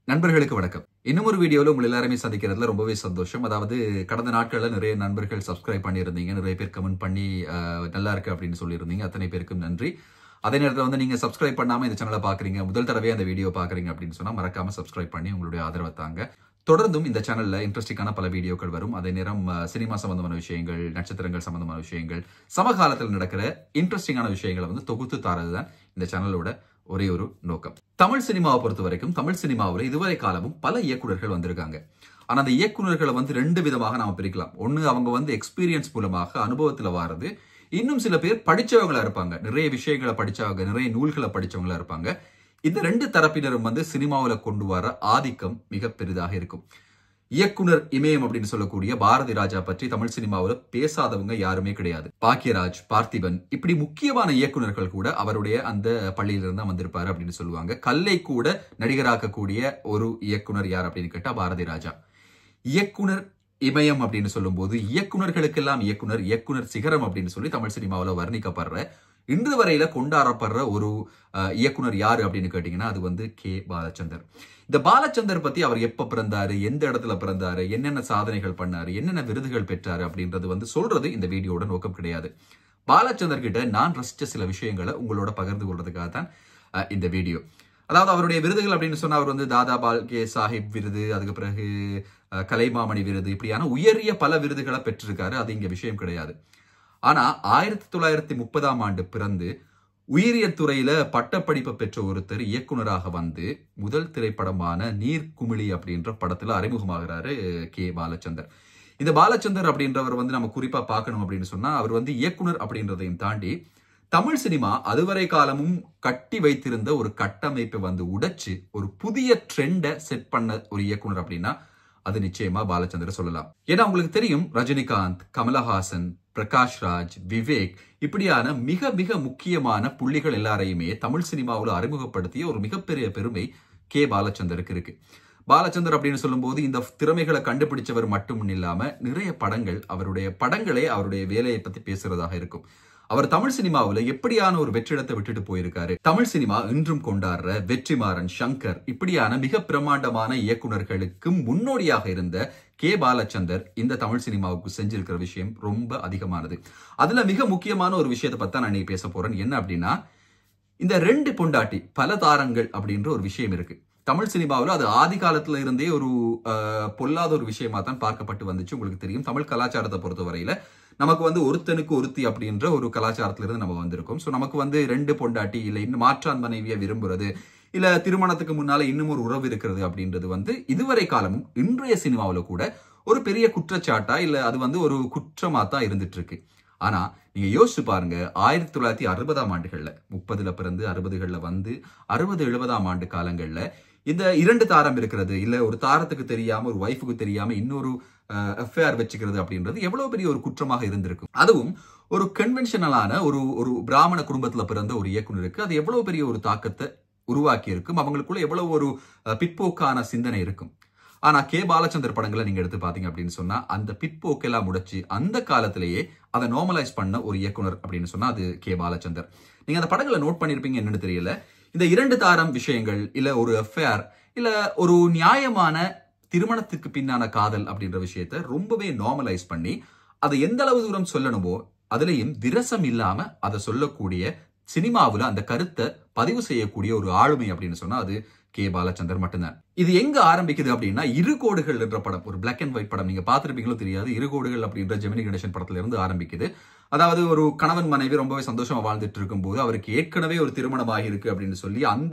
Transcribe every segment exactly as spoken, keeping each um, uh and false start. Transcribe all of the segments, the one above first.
நண்பர்களுக்கு வணக்கம். இன்னும் ஒரு வீடியோல உங்களை எல்லாருமே சந்திக்கிறதுல ரொம்பவே சந்தோஷம். அதாவது கடந்த நாட்கள்ல நிறைய நண்பர்கள் சப்ஸ்கிரைப் பண்ணியிருந்தீங்க, நிறைய பேர் கமெண்ட் பண்ணி நல்லா இருக்கு அப்படின்னு சொல்லியிருந்தீங்க. அத்தனை பேருக்கும் நன்றி. அதே நேரத்தில் வந்து நீங்க சப்ஸ்கிரைப் பண்ணாம இந்த சேனலை பாக்குறீங்க, முதல் தடவை அந்த வீடியோ பாக்குறீங்க அப்படின்னு சொன்னா மறக்காம சப்ஸ்கிரைப் பண்ணி உங்களுடைய ஆதரவை தாங்க. தொடர்ந்தும் இந்த சேனல்ல இன்ட்ரெஸ்டிங்கான பல வீடியோக்கள் வரும். அதே நேரம் சினிமா சம்பந்தமான விஷயங்கள், நட்சத்திரங்கள் சம்பந்தமான விஷயங்கள், சமகாலத்தில் நடக்கிற இன்ட்ரெஸ்டிங்கான விஷயங்களை வந்து தொகுத்து தாரதுதான் இந்த சேனலோட ஒரே ஒரு நோக்கம். தமிழ் சினிமாவை பொறுத்த வரைக்கும் தமிழ் சினிமாவில் இதுவரை காலமும் பல இயக்குநர்கள் வந்திருக்காங்க. ஆனா அந்த இயக்குநர்களை வந்து ரெண்டு விதமாக நாம பிரிக்கலாம். ஒண்ணு, அவங்க வந்து எக்ஸ்பீரியன்ஸ் மூலமாக அனுபவத்துல வாரது. இன்னும் சில பேர் படிச்சவங்களா இருப்பாங்க, நிறைய விஷயங்களை படிச்சவங்க, நிறைய நூல்களை படிச்சவங்களா இருப்பாங்க. இந்த ரெண்டு தரப்பினரும் வந்து சினிமாவில் கொண்டு வர ஆதிக்கம் மிக பெரிதாக இருக்கும். இயக்குனர் இமயம் அப்படின்னு சொல்லக்கூடிய பாரதி ராஜா பற்றி தமிழ் சினிமாவில் பேசாதவங்க யாருமே கிடையாது. பாக்கியராஜ், பார்த்திபன், இப்படி முக்கியமான இயக்குநர்கள் கூட அவருடைய அந்த பள்ளியிலிருந்து தான் வந்திருப்பாரு அப்படின்னு சொல்லுவாங்க. கல்லை கூட நடிகராக்கக்கூடிய ஒரு இயக்குனர் யார் அப்படின்னு கேட்டா பாரதி ராஜா. இயக்குனர் இமயம் அப்படின்னு சொல்லும் போது இயக்குநர்களுக்கெல்லாம் இயக்குனர், இயக்குனர் சிகரம் அப்படின்னு சொல்லி தமிழ் சினிமாவில் வர்ணிக்கப்படுற, இன்று வரையில கொண்டாடப்படுற ஒரு இயக்குனர் யாரு அப்படின்னு கேட்டீங்கன்னா அது வந்து கே பாலச்சந்தர். இந்த பாலச்சந்தர் பத்தி அவர் எப்ப பிறந்தாரு, எந்த இடத்துல பிறந்தாரு, என்னென்ன சாதனைகள் பண்ணாரு, என்னென்ன விருதுகள் பெற்றாரு அப்படின்றது வந்து சொல்றது இந்த வீடியோட நோக்கம் கிடையாது. பாலச்சந்தர் கிட்ட நான் ரசிச்ச சில விஷயங்களை உங்களோட பகிர்ந்து கொள்றதுக்காக தான் இந்த வீடியோ. அதாவது அவருடைய விருதுகள் அப்படின்னு சொன்னா அவர் வந்து தாதா பால்கே சாஹிப் விருது, அதுக்கு பிறகு கலைமாமணி விருது, இப்படியான உயரிய பல விருதுகளை பெற்றிருக்காரு. அது இங்க விஷயம் கிடையாது. ஆனா ஆயிரத்தி தொள்ளாயிரத்தி முப்பதாம் ஆண்டு பிறந்து உயிரியல் துறையில பட்டப்படிப்பு பெற்ற ஒருத்தர் இயக்குனராக வந்து முதல் திரைப்படமான நீர்க்குமிழி அப்படின்ற படத்துல அறிமுகமாகிறாரு கே பாலச்சந்தர். இந்த பாலச்சந்தர் அப்படின்றவர் வந்து நம்ம குறிப்பா பார்க்கணும் அப்படின்னு சொன்னா அவர் வந்து இயக்குனர் அப்படின்றதையும் தாண்டி தமிழ் சினிமா அதுவரை காலமும் கட்டி வைத்திருந்த ஒரு கட்டமைப்பை வந்து உடைச்சு ஒரு புதிய ட்ரெண்டை செட் பண்ண ஒரு இயக்குனர் அப்படின்னா அது நிச்சயமா பாலச்சந்தர் சொல்லலாம். ஏன்னா உங்களுக்கு தெரியும், ரஜினிகாந்த், கமலஹாசன், பிரகாஷ் ராஜ், விவேக், இப்படியான மிக மிக முக்கியமான புள்ளிகள் எல்லாரையுமே தமிழ் சினிமாவில் அறிமுகப்படுத்திய ஒரு மிகப்பெரிய பெருமை கே பாலச்சந்தருக்கு இருக்கு. பாலச்சந்தர் அப்படின்னு சொல்லும் போது இந்த திறமைகளை கண்டுபிடிச்சவர் மட்டும் இல்லாம நிறைய படங்கள், அவருடைய படங்களே அவருடைய வேலையை பத்தி பேசுறதாக இருக்கும். அவர் தமிழ் சினிமாவில் எப்படியான ஒரு வெற்றிடத்தை விட்டுட்டு போயிருக்காரு. தமிழ் சினிமா இன்றும் கொண்டாடுற வெற்றிமாறன், சங்கர், இப்படியான மிக பிரமாண்டமான இயக்குநர்களுக்கு முன்னோடியாக இருந்த கே பாலச்சந்தர் இந்த தமிழ் சினிமாவுக்கு செஞ்சிருக்கிற விஷயம் ரொம்ப அதிகமானது. அதுல மிக முக்கியமான ஒரு விஷயத்தை பத்தி நான் இன்னைக்கு பேச போறேன். என்ன அப்படின்னா, இந்த ரெண்டு பொண்டாட்டி பல தாரங்கள் அப்படின்ற ஒரு விஷயம் இருக்கு தமிழ் சினிமாவில். அது ஆதி காலத்துல இருந்தே ஒரு பொல்லாத ஒரு விஷயமா தான் பார்க்கப்பட்டு வந்துச்சு. உங்களுக்கு தெரியும், தமிழ் கலாச்சாரத்தை பொறுத்தவரையில நமக்கு வந்து ஒருத்தனுக்கு ஒருத்தி அப்படின்ற ஒரு கலாச்சாரத்திலிருந்து நம்ம வந்திருக்கோம். ஸோ நமக்கு வந்து ரெண்டு பொண்டாட்டி இல்லை இன்னும் மாற்றான் மனைவியை விரும்புறது, இல்ல திருமணத்துக்கு முன்னால இன்னும் ஒரு உறவு இருக்கிறது அப்படின்றது வந்து இதுவரை காலமும் இன்றைய சினிமாவில் கூட ஒரு பெரிய குற்றச்சாட்டா இல்ல அது வந்து ஒரு குற்றமா தான் இருந்துட்டு இருக்கு. ஆனா நீங்க யோசிச்சு பாருங்க, ஆயிரத்தி தொள்ளாயிரத்தி அறுபதாம் ஆண்டுகள்ல முப்பதுல பிறந்து அறுபதுகள்ல வந்து அறுபது எழுபதாம் ஆண்டு காலங்கள்ல இந்த இரண்டு தாரம் இருக்கிறது, இல்ல ஒரு தாரத்துக்கு தெரியாம ஒரு வைஃபுக்கு தெரியாம இன்னொரு அஃபேர் வச்சுக்கிறது அப்படின்றது எவ்வளவு பெரிய ஒரு குற்றமாக இருந்திருக்கும். அதுவும் ஒரு கன்வென்ஷனலான ஒரு ஒரு பிராமண குடும்பத்துல பிறந்த ஒரு இயக்குனருக்கு அது எவ்வளவு பெரிய ஒரு தாக்கத்தை உருவாக்கி இருக்கும். அவங்களுக்குள்ள எவ்வளவு ஒரு பிற்போக்கான சிந்தனை இருக்கும். ஆனா கே பாலச்சந்தர் படங்களை நீங்க எடுத்து பாத்தீங்க அப்படின்னு சொன்னா அந்த பிற்போக்கெல்லாம் முடைச்சு அந்த காலத்திலேயே அதை நார்மலைஸ் பண்ண ஒரு இயக்குனர் அப்படின்னு சொன்னா அது கே பாலச்சந்தர். நீங்க அந்த படங்களை நோட் பண்ணிருப்பீங்க என்னன்னு தெரியல. இந்த இரண்டு தாரம் விஷயங்கள், இல்ல ஒரு அஃபேர், இல்ல ஒரு நியாயமான திருமணத்துக்கு பின்னான காதல் அப்படின்ற விஷயத்த ரொம்பவே நார்மலைஸ் பண்ணி அதை எந்த அளவு தூரம் சொல்லணுமோ அதுலயும் விரசம் இல்லாம அதை சொல்லக்கூடிய சினிமாவில் அந்த கருத்தை பதிவு செய்யக்கூடிய ஒரு ஆளுமை அப்படின்னு சொன்னா அது கே பாலச்சந்தர் மட்டும்தான். இது எங்க ஆரம்பிக்குது அப்படின்னா, இரு கோடுகள் என்ற படம், ஒரு பிளாக் அண்ட் ஒயிட் படம், நீங்க பாத்திருப்பீங்களோ தெரியாது. இரு கோடுகள் அப்படின்ற ஜெமினி கணேசன் படத்துல இருந்து ஆரம்பிக்குது. அதாவது ஒரு கணவன் மனைவி ரொம்பவே சந்தோஷமா வாழ்ந்துட்டு இருக்கும் போது அவருக்கு ஏற்கனவே ஒரு திருமணம் ஆகியிருக்கு அப்படின்னு சொல்லி அந்த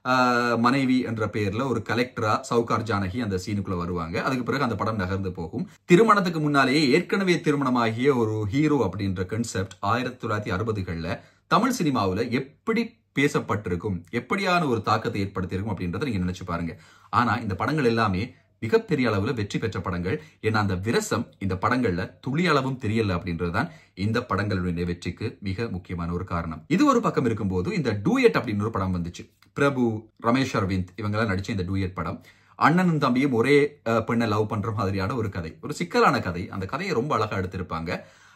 மனைவி என்ற பெயர்ல ஒரு கலெக்டரா சவுகார் ஜானகி அந்த சீனுக்குள்ள வருவாங்க. அதுக்கு பிறகு அந்த படம் நகர்ந்து போகும். திருமணத்துக்கு முன்னாலேயே ஏற்கனவே திருமணமாகிய ஒரு ஹீரோ அப்படின்ற கான்செப்ட் ஆயிரத்தி தொள்ளாயிரத்தி அறுபதுகள்ல தமிழ் சினிமாவில் எப்படி பேசப்பட்டிருக்கும், எப்படியான ஒரு தாக்கத்தை ஏற்படுத்தியிருக்கும் அப்படின்றத நீங்க நினைச்சு பாருங்க. ஆனா இந்த படங்கள் எல்லாமே மிகப்பெரிய அளவுல வெற்றி பெற்ற படங்கள். ஏன்னா அந்த விரசம் இந்த படங்கள்ல துளி அளவும் தெரியல அப்படின்றதுதான் இந்த படங்களுடைய வெற்றிக்கு மிக முக்கியமான ஒரு காரணம். இது ஒரு பக்கம் இருக்கும்போது இந்த டூயட் அப்படின்னு ஒரு படம் வந்துச்சு. பிரபு, ரமேஷ் அரவிந்த் இவங்கெல்லாம் நடிச்ச இந்த டூயட் படம் அண்ணனும் தம்பியும் ஒரே பெண்ணை லவ் பண்ற மாதிரியான ஒரு கதை, ஒரு சிக்கலான கதை. அந்த கதையை ரொம்ப அழகா எடுத்திருப்பாங்க.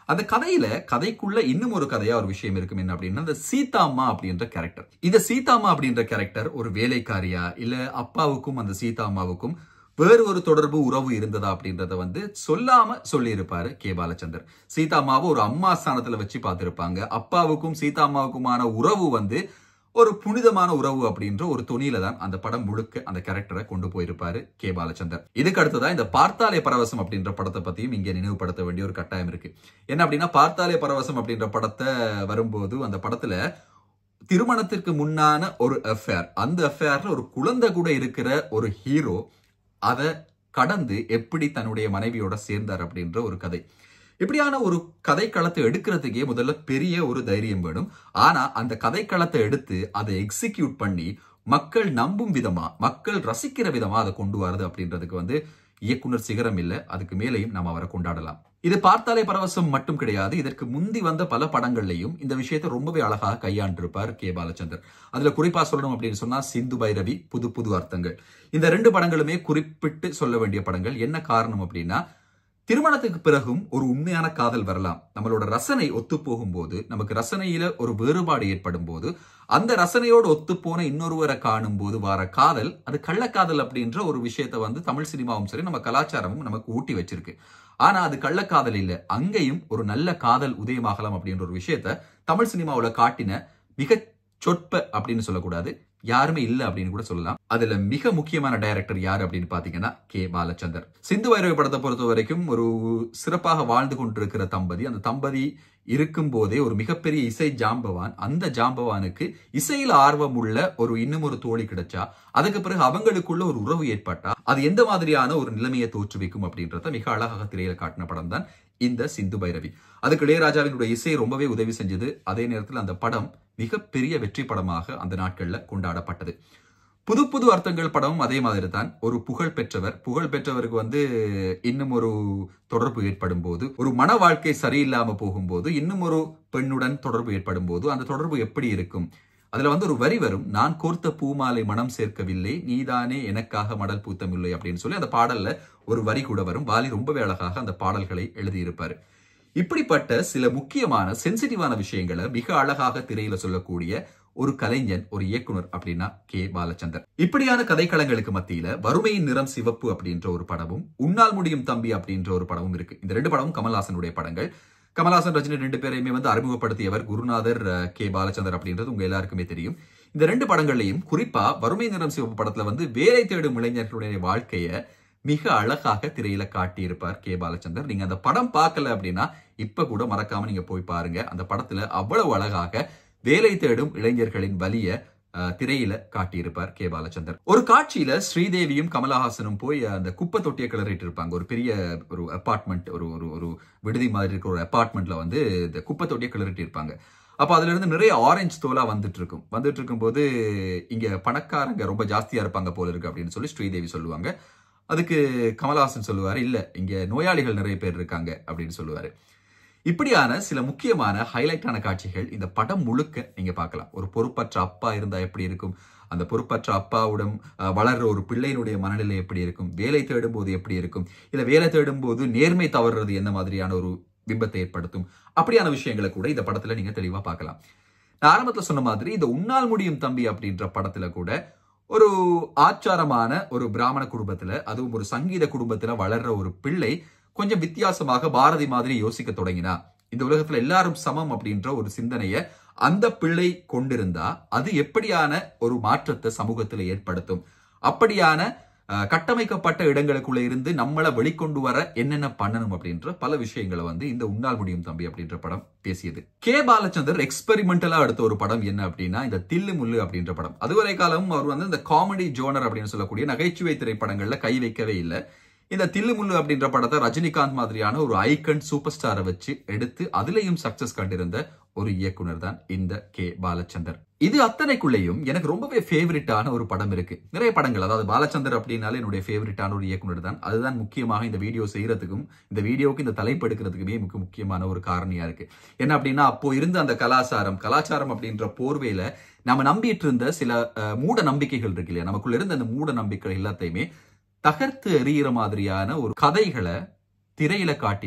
அந்த கதையில கதைக்குள்ள இன்னும் ஒரு கதையா ஒரு விஷயம் இருக்கும் என்ன அப்படின்னா அந்த சீதாம்மா அப்படின்ற கேரக்டர். இந்த சீதாம்மா அப்படின்ற கேரக்டர் ஒரு வேலைக்காரியா இல்ல அப்பாவுக்கும் அந்த சீதாம்மாவுக்கும் வேறு ஒரு தொடர்பு உறவு இருந்ததா அப்படின்றத வந்து சொல்லாம சொல்லி இருப்பாரு கே பாலச்சந்தர். சீதாம்மாவை ஒரு அம்மா ஸ்தானத்துல வச்சு பார்த்திருப்பாங்க. அப்பாவுக்கும் சீதாம்மாவுக்குமான உறவு வந்து ஒரு புனிதமான உறவு அப்படின்ற ஒரு துணியில தான் அந்த படம் முழுக்க அந்த கேரக்டரை கொண்டு போயிருப்பாரு கே பாலச்சந்தர். இதுக்கு அடுத்ததான் இந்த பார்த்தாலே பரவசம் அப்படின்ற படத்தை பத்தியும் இங்க நினைவுபடுத்த வேண்டிய ஒரு கட்டாயம் இருக்கு. என்ன அப்படின்னா பார்த்தாலே பரவசம் அப்படின்ற படத்தை வரும்போது அந்த படத்துல திருமணத்திற்கு முன்னான ஒரு அஃபேர், அந்த அஃபேர்ல ஒரு குழந்தை கூட இருக்கிற ஒரு ஹீரோ அதை கடந்து எப்படி தன்னுடைய மனைவியோட சேர்ந்தார் அப்படின்ற ஒரு கதை. இப்படியான ஒரு கதைக்களத்தை எடுக்கிறதுக்கே முதல்ல பெரிய ஒரு தைரியம் வேணும். ஆனா அந்த கதைக்களத்தை எடுத்து அதை எக்ஸிக்யூட் பண்ணி மக்கள் நம்பும் விதமா, மக்கள் ரசிக்கிற விதமா அதை கொண்டு வரது அப்படின்றதுக்கு வந்து இயக்குனர் சிகரம் இல்ல, அதுக்கு மேலேயும் நம்ம அவரை கொண்டாடலாம். இது பார்த்தாலே பரவசம் மட்டும் கிடையாது, இதற்கு முந்தி வந்த பல படங்கள்லையும் இந்த விஷயத்தை ரொம்பவே அழகாக கையாண்டிருப்பார் கே பாலச்சந்தர். அதுல குறிப்பா சொல்லணும் அப்படின்னு சொன்னா சிந்து பைரவி, புது புது அர்த்தங்கள், இந்த ரெண்டு படங்களுமே குறிப்பிட்டு சொல்ல வேண்டிய படங்கள். என்ன காரணம் அப்படின்னா திருமணத்துக்கு பிறகும் ஒரு உண்மையான காதல் வரலாம். நம்மளோட ரசனை ஒத்து போகும் போது, நமக்கு ரசனையில ஒரு வேறுபாடு ஏற்படும் போது, அந்த ரசனையோடு ஒத்து போன இன்னொருவரை காணும் போது வர காதல், அது கள்ளக்காதல் அப்படின்ற ஒரு விஷயத்த வந்து தமிழ் சினிமாவும் சரி நம்ம கலாச்சாரமும் நமக்கு ஊட்டி வச்சிருக்கு. ஆனா அது கள்ளக்காதல் இல்ல, அங்கேயும் ஒரு நல்ல காதல் உதயமாகலாம் அப்படின்ற ஒரு விஷயத்த தமிழ் சினிமாவுல காட்டின மிக சொற்ப அப்படின்னு சொல்லக்கூடாது, யாருமே இல்ல அப்படின்னு கூட சொல்லலாம். அதுல மிக முக்கியமான டைரக்டர் யாரு அப்படின்னு பாத்தீங்கன்னா கே பாலச்சந்தர். சிந்து பைரவி படத்தை பொறுத்த வரைக்கும் ஒரு சிறப்பாக வாழ்ந்து கொண்டிருக்கிற தம்பதி, அந்த தம்பதி இருக்கும் போதே ஒரு மிகப்பெரிய இசை ஜாம்பவான், அந்த ஜாம்பவானுக்கு இசையில ஆர்வம் உள்ள ஒரு இன்னும் ஒரு தோழி கிடைச்சா, அதுக்கு பிறகு அவங்களுக்குள்ள ஒரு உறவு ஏற்பட்டா அது எந்த மாதிரியான ஒரு நிலைமையை தோற்றுவிக்கும் அப்படின்றத மிக அழகாக திரையில காட்டின படம் தான் இந்த சிந்து பைரவி. அதுக்கு இளையராஜாவினுடைய இசை ரொம்பவே உதவி செஞ்சது. அதே நேரத்தில் அந்த படம் மிகப்பெரிய வெற்றி படமாக அந்த நாட்கள்ல கொண்டாடப்பட்டது. புது புது அர்த்தங்கள் படமும் அதே மாதிரி தான். ஒரு புகழ் பெற்றவர், புகழ் பெற்றவருக்கு வந்து இன்னும் ஒரு தொடர்பு ஏற்படும் போது, ஒரு மன வாழ்க்கை சரியில்லாம போகும்போது, இன்னும் ஒரு பெண்ணுடன் தொடர்பு ஏற்படும் போது அந்த தொடர்பு எப்படி இருக்கும்? அதுல வந்து ஒரு வரி வரும், நான் கோர்த்த பூமாலை மனம் சேர்க்கவில்லை, நீதானே எனக்காக மடல் பூத்தமில்லை அப்படின்னு சொல்லி அந்த பாடல்ல ஒரு வரி கூட வரும். வாலி ரொம்பவே அழகாக அந்த பாடல்களை எழுதியிருப்பாரு. இப்படிப்பட்ட சில முக்கியமான சென்சிட்டிவான விஷயங்களை மிக அழகாக திரையில சொல்லக்கூடிய ஒரு கலைஞன், ஒரு இயக்குனர் அப்படின்னா கே பாலச்சந்தர். இப்படியான கதைக்களங்களுக்கு மத்தியில வறுமையின் நிறம் சிவப்பு அப்படின்ற ஒரு படமும், உன்னால் முடியும் தம்பி அப்படின்ற ஒரு படமும் இருக்கு. இந்த ரெண்டு படமும் கமல்ஹாசனுடைய படங்கள். கமல்ஹாசன், ரஜினி ரெண்டு பேரையுமே வந்து அறிமுகப்படுத்தியவர் குருநாதர் கே பாலச்சந்தர் அப்படின்றது உங்க எல்லாருக்குமே தெரியும். இந்த ரெண்டு படங்கள்லையும் குறிப்பா வறுமை நிறம் சிவப்பு படத்துல வந்து வேலை தேடும் இளைஞர்களுடைய வாழ்க்கைய மிக அழகாக திரையில காட்டியிருப்பார் கே பாலச்சந்தர். நீங்க அந்த படம் பார்க்கல அப்படின்னா இப்ப கூட மறக்காம நீங்க போய் பாருங்க. அந்த படத்துல அவ்வளவு அழகாக வேலை தேடும் இளைஞர்களின் வலிய திரையில காட்டியிருப்பார் கே பாலச்சந்தர். ஒரு காட்சியில ஸ்ரீதேவியும் கமலஹாசனும் போய் அந்த குப்பை தொட்டியை கிளறிட்டு இருப்பாங்க. ஒரு பெரிய ஒரு அபார்ட்மெண்ட், ஒரு ஒரு விடுதி மாதிரி இருக்கிற ஒரு அபார்ட்மெண்ட்ல வந்து இந்த குப்பை தொட்டியை கிளறிட்டு இருப்பாங்க. அப்ப அதுல இருந்து நிறைய ஆரஞ்சு தோலா வந்துட்டு இருக்கும். வந்துட்டு இருக்கும் போது இங்க பணக்காரங்க ரொம்ப ஜாஸ்தியா இருப்பாங்க போல இருக்கு அப்படின்னு சொல்லி ஸ்ரீதேவி சொல்லுவாங்க. அதுக்கு கமல்ஹாசன் சொல்லுவாரு, இல்ல இங்க நோயாளிகள் நிறைய பேர் இருக்காங்க அப்படின்னு சொல்லுவாரு. இப்படியான சில முக்கியமான ஹைலைட்டான காட்சிகள் இந்த படம் முழுக்க நீங்க பார்க்கலாம். ஒரு பொறுப்பற்ற அப்பா இருந்தா எப்படி இருக்கும், அந்த பொறுப்பற்ற அப்பாவுடன் வளர்ற ஒரு பிள்ளையினுடைய மனநிலை எப்படி இருக்கும், வேலை தேடும் போது எப்படி இருக்கும், இல்ல வேலை தேடும் போது நேர்மை தவறுறது என்ன மாதிரியான ஒரு பிம்பத்தை ஏற்படுத்தும், அப்படியான விஷயங்களை கூட இந்த படத்துல நீங்க தெளிவா பார்க்கலாம். நான் ஆரம்பத்துல சொன்ன மாதிரி இந்த உன்னால் முடியும் தம்பி அப்படின்ற படத்துல கூட ஒரு ஆச்சாரமான ஒரு பிராமண குடும்பத்துல, அதுவும் ஒரு சங்கீத குடும்பத்துல வளர்ற ஒரு பிள்ளை கொஞ்சம் வித்தியாசமாக பாரதி மாதிரி யோசிக்க தொடங்கினா, இந்த உலகத்துல எல்லாரும் சமம் அப்படின்ற ஒரு சிந்தனைய அந்த பிள்ளை கொண்டிருந்தா அது எப்படியான ஒரு மாற்றத்தை சமூகத்துல ஏற்படுத்தும், அப்படியான கட்டமைக்கப்பட்ட இடங்களுக்குள்ள இருந்து நம்மளை வெளிக்கொண்டு வர என்னென்ன பண்ணணும் அப்படின்ற பல விஷயங்களை வந்து இந்த உன்னால் முடியும் தம்பி அப்படின்ற படம் பேசியது. கே பாலச்சந்தர் எக்ஸ்பெரிமெண்டலா எடுத்த ஒரு படம் என்ன அப்படின்னா இந்த தில்லு முள்ளு அப்படின்ற படம். அதுவரை காலமும் அவர் வந்து இந்த காமெடி ஜோனர் அப்படின்னு சொல்லக்கூடிய நகைச்சுவை திரைப்படங்கள்ல கை வைக்கவே இல்லை. இந்த தில்லு முள்ளு அப்படின்ற படத்தை ரஜினிகாந்த் மாதிரியான ஒரு ஐக்கன் சூப்பர் ஸ்டாரை வச்சு எடுத்து அதுலயும் சக்சஸ் கண்டிருந்த ஒரு இயக்குனர் தான் இந்த கே பாலச்சந்தர். இது அத்தனைக்குள்ளேயும் எனக்கு ரொம்பவே ஃபேவரட்டான ஒரு படம் இருக்கு. நிறைய படங்கள், அதாவது பாலச்சந்தர் அப்படின்னாலே என்னுடைய ஃபேவரட்டான ஒரு இயக்குனர் தான். அதுதான் முக்கியமாக இந்த வீடியோ செய்யறதுக்கும் இந்த வீடியோவுக்கு இந்த தலைப்பு எடுக்கிறதுக்குமே மிக முக்கியமான ஒரு காரணியா இருக்கு. என்ன அப்படின்னா அப்போ இருந்த அந்த கலாச்சாரம் கலாச்சாரம் அப்படின்ற போர்வையில நம்ம நம்பிட்டு இருந்த சில மூட நம்பிக்கைகள் இருக்கு இல்லையா, நமக்குள்ள இருந்த அந்த மூட நம்பிக்கைகள் எல்லாத்தையுமே தகர்த்து எறிகிற மாதிரியான ஒரு கதைகளை திரையில காட்டின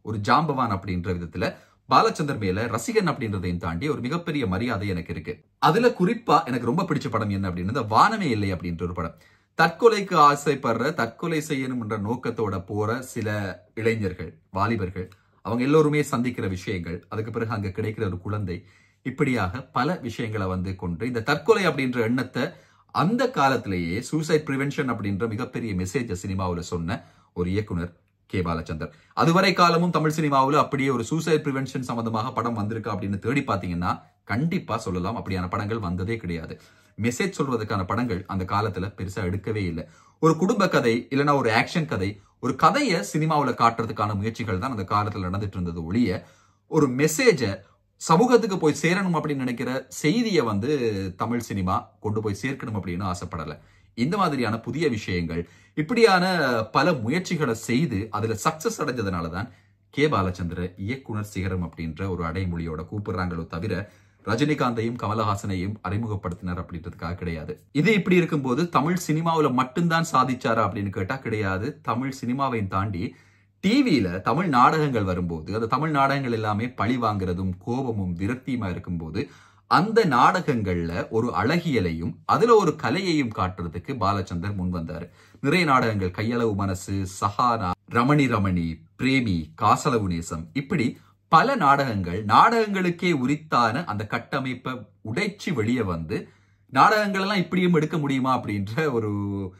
ஒரு ஜாம்பவான் அப்படின்ற விதத்துல பாலச்சந்தர் மேல ரசிகன் அப்படின்றதையும் தாண்டி ஒரு மிகப்பெரிய மரியாதை எனக்கு இருக்கு. அதுல குறிப்பா எனக்கு ரொம்ப பிடிச்ச படம் என்ன அப்படின்னா வானமே இல்லை அப்படின்ற ஒரு படம். தற்கொலைக்கு ஆசைப்படுற, தற்கொலை செய்யணும் என்ற நோக்கத்தோட போற சில இளைஞர்கள், வாலிபர்கள், அவங்க எல்லோருமே சந்திக்கிற விஷயங்கள், அதுக்கு பிறகு அங்க கிடைக்கிற ஒரு குழந்தை, இப்படியாக பல விஷயங்களை வந்து கொண்டு இந்த தற்கொலை அப்படின்ற எண்ணத்தை அந்த காலத்திலேயே சூசைட் பிரிவென்ஷன் அப்படின்ற மிகப்பெரிய மெசேஜ் சினிமாவுல சொன்ன ஒரு இயக்குனர் கே பாலச்சந்தர். அதுவரை காலமும் தமிழ் சினிமாவில் அப்படியே ஒரு சூசைட் பிரிவென்ஷன் சம்பந்தமாக படம் வந்திருக்கா அப்படின்னு தேடி பார்த்தீங்கன்னா கண்டிப்பா சொல்லலாம், அப்படியான படங்கள் வந்ததே கிடையாது. மெசேஜ் சொல்றதுக்கான படங்கள் அந்த காலத்துல பெருசா எடுக்கவே இல்லை. ஒரு குடும்ப கதை இல்லைன்னா ஒரு ஆக்ஷன் கதை, ஒரு கதையை சினிமாவில் காட்டுறதுக்கான முயற்சிகள் தான் அந்த காலத்துல நடந்துட்டு இருந்தது ஒழிய ஒரு மெசேஜ சமூகத்துக்கு போய் சேரணும் அப்படின்னு நினைக்கிற செய்தியை வந்து தமிழ் சினிமா கொண்டு போய் சேர்க்கணும் அப்படின்னு ஆசைப்படல. இந்த மாதிரியான புதிய விஷயங்கள், இப்படியான பல முயற்சிகளை செய்து அதுல சக்சஸ் அடைஞ்சதுனாலதான் கே பாலச்சந்திர இயக்குனர் சிகரம் அப்படின்ற ஒரு அடைமொழியோட கூப்பிடுறாங்களோ தவிர ரஜினிகாந்தையும் கமலஹாசனையும் அறிமுகப்படுத்தினார் அப்படின்றதுக்காக கிடையாது. இது இப்படி இருக்கும்போது தமிழ் சினிமாவில மட்டும்தான் சாதிச்சாரா அப்படின்னு கேட்டா கிடையாது. தமிழ் சினிமாவையும் தாண்டி டிவியில தமிழ் நாடகங்கள் வரும்போது அந்த தமிழ் நாடகங்கள் எல்லாமே பழி வாங்குறதும் கோபமும் விரக்தியுமா இருக்கும்போது அந்த நாடகங்கள்ல ஒரு அழகியலையும் அதுல ஒரு கலையையும் காட்டுறதுக்கு பாலச்சந்தர் முன் வந்தாரு. நிறைய நாடகங்கள், கையளவு மனசு, சஹானா, ரமணி ரமணி, பிரேமி, காசளவு நேசம், இப்படி பல நாடகங்கள் நாடகங்களுக்கே உரித்தான அந்த கட்டமைப்பை உடைச்சி வெளியே வந்து நாடகங்கள் எல்லாம் இப்படியும் எடுக்க முடியுமா அப்படின்ற ஒரு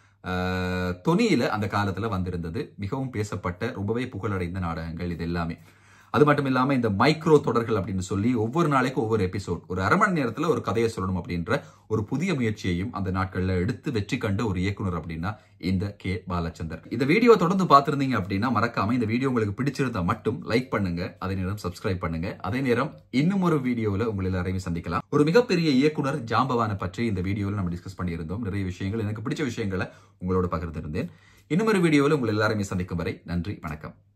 தொனியில அந்த காலத்துல வந்திருந்தது. மிகவும் பேசப்பட்ட, ரொம்பவே புகழடைந்த நாடகங்கள் இது எல்லாமே. அது மட்டும் இல்லாம இந்த மைக்ரோ தொடர்கள் அப்படின்னு சொல்லி ஒவ்வொரு நாளைக்கும் ஒவ்வொரு எபிசோட், ஒரு அரை மணி நேரத்துல ஒரு கதையை சொல்லணும் அப்படின்ற ஒரு புதிய முயற்சியையும் அந்த நாட்கள்ல எடுத்து வெற்றி கண்ட ஒரு இயக்குனர் அப்படின்னா இந்த கே பாலச்சந்தர். இந்த வீடியோ தொடர்ந்து பார்த்திருந்தீங்க அப்படின்னா மறக்காம இந்த வீடியோ உங்களுக்கு பிடிச்சிருந்தா மட்டும் லைக் பண்ணுங்க, அதே நேரம் சப்ஸ்கிரைப் பண்ணுங்க. அதே நேரம் இன்னும் ஒரு வீடியோல உங்களை எல்லாரையும் சந்திக்கலாம். ஒரு மிகப்பெரிய இயக்குனர் ஜாம்பவானை பற்றி இந்த வீடியோல நம்ம டிஸ்கஸ் பண்ணியிருந்தோம். நிறைய விஷயங்கள், எனக்கு பிடிச்ச விஷயங்களை உங்களோட பகிர்ந்திருந்தேன். இன்னும் ஒரு வீடியோவில் உங்களை எல்லாருமே சந்திக்கும் வரை நன்றி, வணக்கம்.